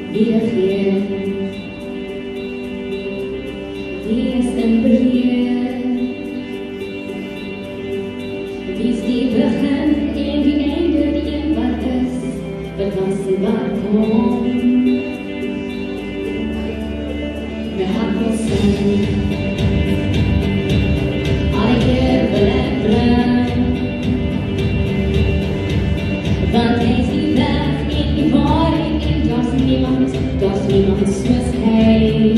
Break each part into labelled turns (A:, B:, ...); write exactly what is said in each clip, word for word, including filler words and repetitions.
A: wieder hier. Wie es tempereert, wie es die begin en die einde, die een wat is, wat was en wat kom. We hebben ons zin, alle keer belemmeren, want hij is die weg en die waarheid en dat is niemand, dat is niemand soos hij.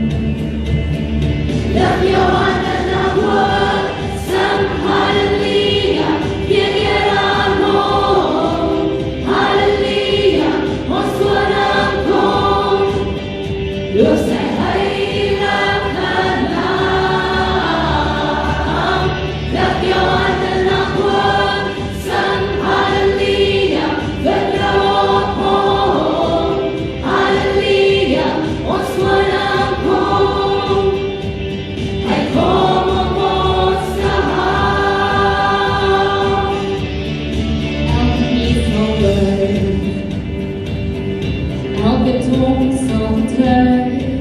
A: Lift your handen naar voren, zing halleluja, gee eer aan hom. Halleluja, ons koning kom, loof sy heilige naam. Lift your handen naar voren, zing halleluja, vertrou op hom. Halleluja, ons koning kom. Hy kom om ons te haal. Elke knie sal buig, elke tong sal vertrou.